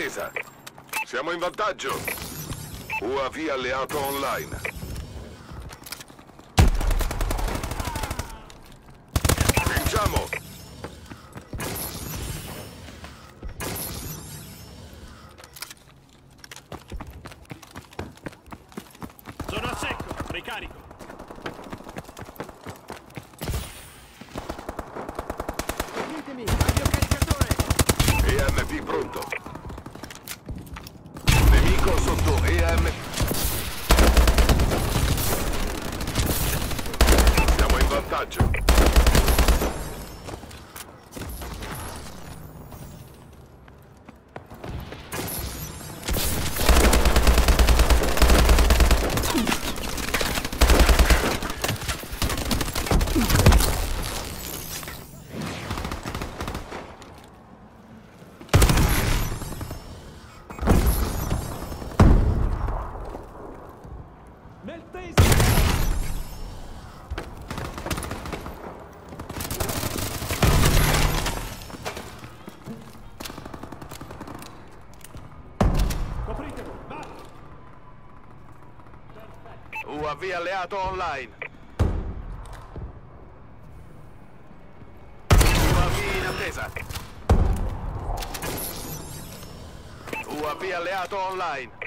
attesa. Siamo in vantaggio. UAV alleato online. Vinciamo! Sono a secco, ricarico. Ditemi, cambio caricatore. EMP pronto. Nemico sotto EM. Siamo in vantaggio. Nel taser. Copritelo, va! Perfetto. UAV alleato online. UAV in attesa. UAV alleato online.